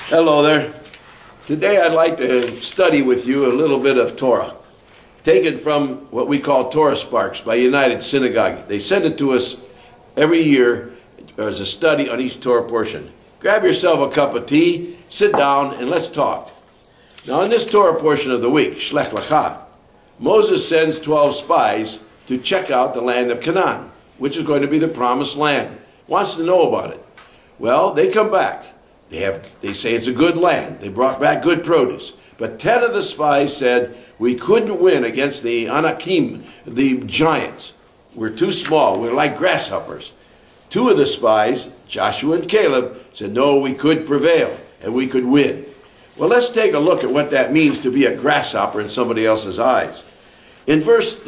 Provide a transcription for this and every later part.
Hello there. Today I'd like to study with you a little bit of Torah, taken from what we call Torah Sparks by United Synagogue. They send it to us every year as a study on each Torah portion. Grab yourself a cup of tea, sit down, and let's talk. Now in this Torah portion of the week, Shlech Lecha, Moses sends 12 spies to check out the land of Canaan, which is going to be the promised land. Wants to know about it. Well, they come back. They say it's a good land. They brought back good produce. But 10 of the spies said, we couldn't win against the Anakim, the giants. We're too small. We're like grasshoppers. 2 of the spies, Joshua and Caleb, said, no, we could prevail and we could win. Well, let's take a look at what that means to be a grasshopper in somebody else's eyes. In verse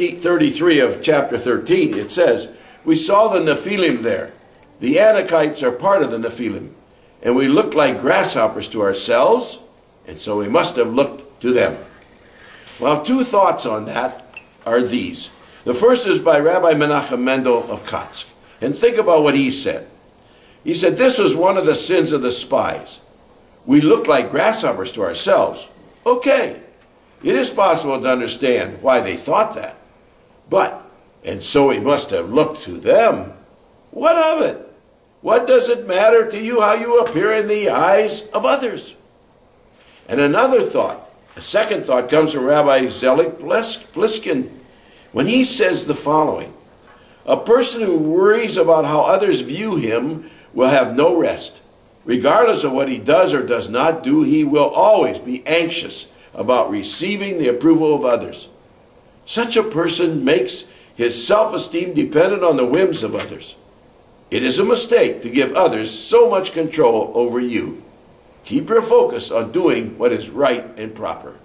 33 of chapter 13, it says, we saw the Nephilim there. The Anakites are part of the Nephilim. And we looked like grasshoppers to ourselves, and so we must have looked to them. Well, 2 thoughts on that are these. The first is by Rabbi Menachem Mendel of Kotsk. And think about what he said. He said, this was one of the sins of the spies. We looked like grasshoppers to ourselves. Okay, it is possible to understand why they thought that. But, and so we must have looked to them. What of it? What does it matter to you how you appear in the eyes of others? And another thought, a second thought, comes from Rabbi Zelik Pliskin when he says the following. A person who worries about how others view him will have no rest. Regardless of what he does or does not do, he will always be anxious about receiving the approval of others. Such a person makes his self-esteem dependent on the whims of others. It is a mistake to give others so much control over you. Keep your focus on doing what is right and proper.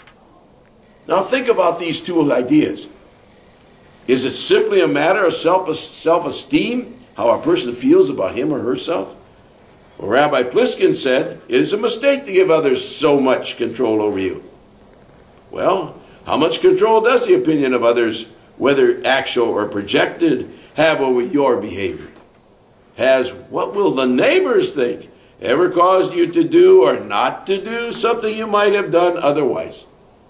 Now think about these 2 ideas. Is it simply a matter of self-esteem, how a person feels about him or herself? Well, Rabbi Pliskin said, it is a mistake to give others so much control over you. Well, how much control does the opinion of others, whether actual or projected, have over your behavior? Has what will the neighbors think ever caused you to do or not to do something you might have done otherwise?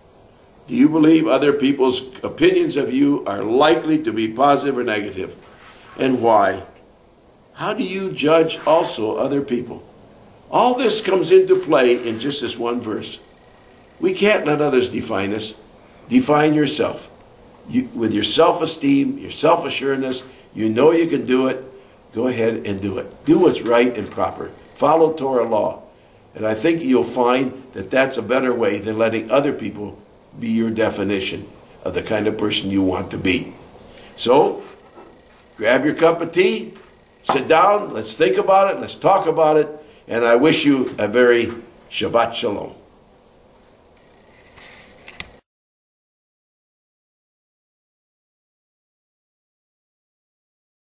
Do you believe other people's opinions of you are likely to be positive or negative? And why? How do you judge also other people? All this comes into play in just this one verse. We can't let others define us. Define yourself. With your self-esteem, your self-assuredness, you know you can do it. Go ahead and do it. Do what's right and proper. Follow Torah law. And I think you'll find that that's a better way than letting other people be your definition of the kind of person you want to be. So, grab your cup of tea, sit down, let's think about it, let's talk about it, and I wish you a very Shabbat Shalom.